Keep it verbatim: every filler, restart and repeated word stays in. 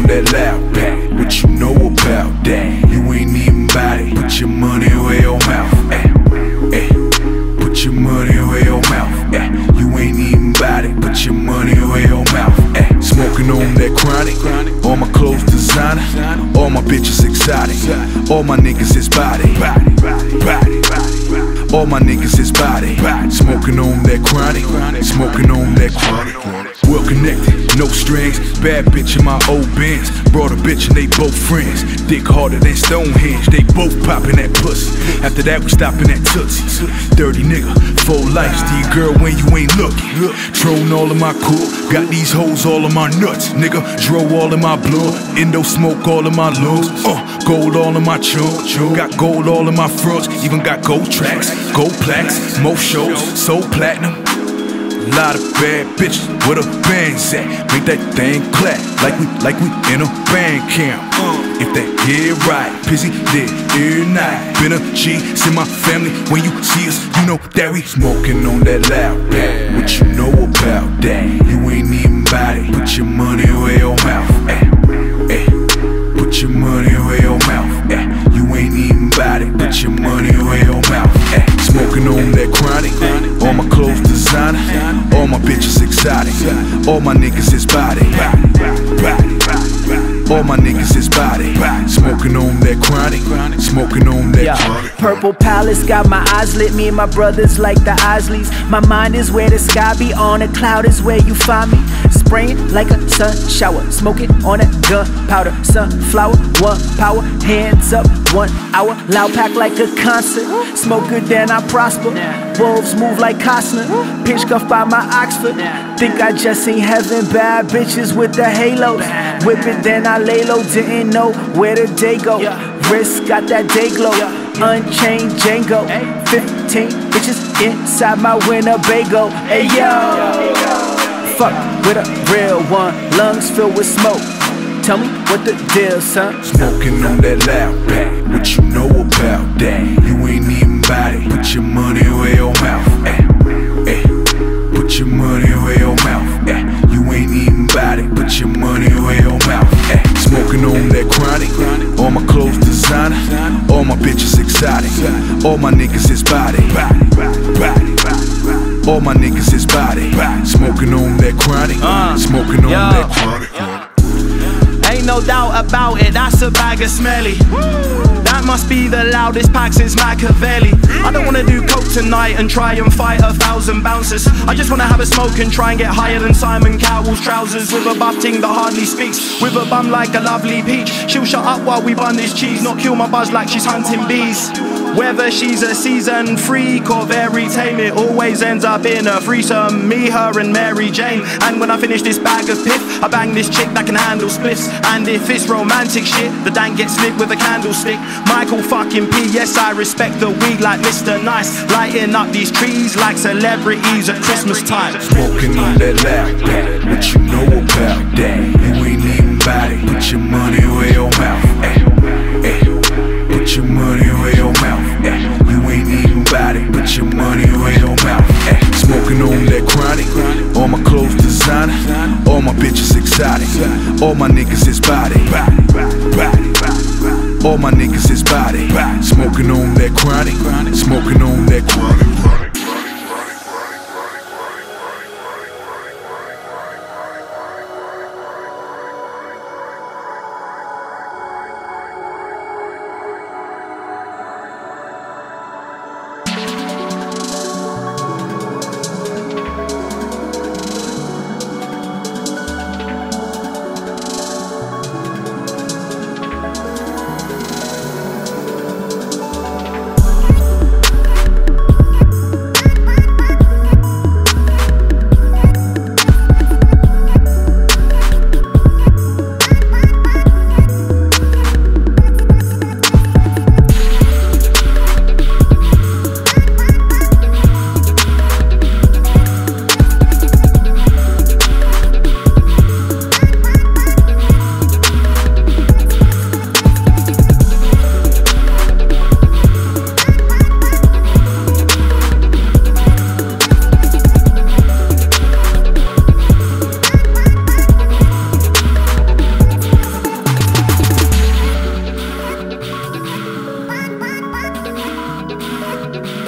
that loud pack. What you know about that? You ain't even bout it. Put your money where your mouth at. Ay, put your money where your mouth at. You ain't even bout it. Put your money where your mouth at. Smoking on that chronic. All my clothes designer. All my bitches exotic. All my niggas is body. All my niggas is body. Smoking on that chronic. Smoking on that chronic. Well connected, no strings. Bad bitch in my old Benz. Brought a bitch and they both friends. Dick harder than Stonehenge. They both popping that pussy. After that we stopping at Tootsie's. Dirty nigga, full life. Steal girl when you ain't looking. Trolling all of my cool. Got these hoes all of my nuts. Nigga, dro all of my blood. Indo smoke all of my lungs. Uh, gold all of my chunk. Got gold all of my fronts. Even got gold tracks, gold plaques. Most shows, so platinum. Lot of bad bitches, where the band's at? Make that thing clap, like we, like we in a band camp. If that head right, busy there every night. Been a G, see my family. When you see us, you know that we smoking on that loud pack. What you know about that? You ain't even bout it. Put your money where your mouth at. Ay, put your money where your mouth at. You ain't even bout it. Put your money where your mouth at. Smoking on that chronic. All my clothes designer. All my bitches exotic. All my niggas is body. All my niggas is body. Smoking on that chronic. Smoking on that chronic. Purple Palace got my eyes lit. Me and my brothers like the Isleys. My mind is where the sky be. On a cloud is where you find me. Spraying like a sun shower. Smoking on that gunpowder. Sunflower, one power. Hands up, one hour. Loud pack like a concert. Smoke good then I prosper. Wolves move like Costner. Pitch cuff by my Oxford. Think I just seen heaven. Bad bitches with the halos. Whip it then I lay low. Didn't know where the day go. Wrist got that day glow. Unchained Django. Fifteen bitches inside my Winnebago. Hey yo, fuck with a real one. Lungs filled with smoke. Tell me what the deal, son. Smoking on that loud pack. What you know about that? You ain't even bout it. Put your money where your mouth at. Ay, put your money where your mouth at. You ain't even bout it. Put your money where your mouth at. Smoking on that chronic. All my clothes designer. All my bitches exotic. All my niggas is body. All my niggas is body. Smoking on that chronic. Smoking on that chronic. Ain't no doubt about it, that's a bag of smelly. That must be the loudest pack since Machiavelli. I don't wanna do coke tonight and try and fight a thousand bouncers. I just wanna have a smoke and try and get higher than Simon Cowell's trousers. With a buff ting that hardly speaks, with a bum like a lovely peach. She'll shut up while we bun this cheese, not kill my buzz like she's hunting bees. Whether she's a seasoned freak or very tame, it always ends up in a threesome. Me, her and Mary Jane. And when I finish this bag of piff, I bang this chick that can handle spliffs. And if it's romantic shit, the dank gets lit with a candlestick. Michael fucking P, yes I respect the weed like Mister Nice. Lighting up these trees like celebrities at Christmas time. Smoking on that loud pack. What you know about that? You ain't even bout it. Put your money where your mouth at. Ay, put your money where your mouth at. You ain't even bout it. Put your money where your mouth at. Smoking on that chronic. All my clothes designer. All my bitches exotic. All my niggas is body. All my niggas is body. Smoking on that chronic. Smoking on that chronic. Bye.